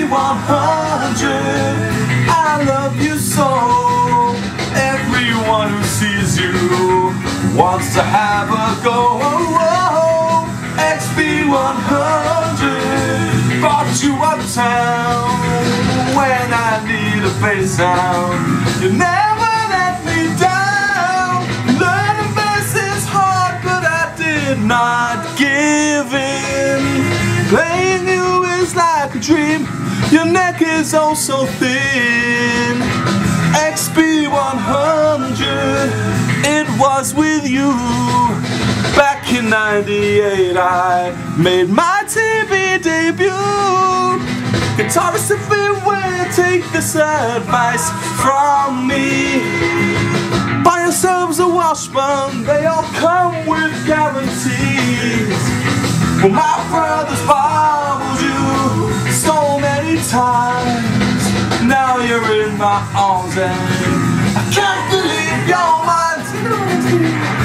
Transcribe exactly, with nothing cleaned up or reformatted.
one hundred, I love you so. Everyone who sees you wants to have a go. X B one hundred brought you uptown when I need a bass sound. You never let me down. Learning bass is hard, but I did not give in. Playing you is like a dream. Your neck is oh so thin. X B one hundred, it was with you. Back in ninety-eight I made my T V debut. Guitarists, if beware, take this advice from me. Buy yourselves a Washburn, they all come with guarantees. Well, my brother's bobbled you so many times. Now you're in my arms and I can't believe you're mine.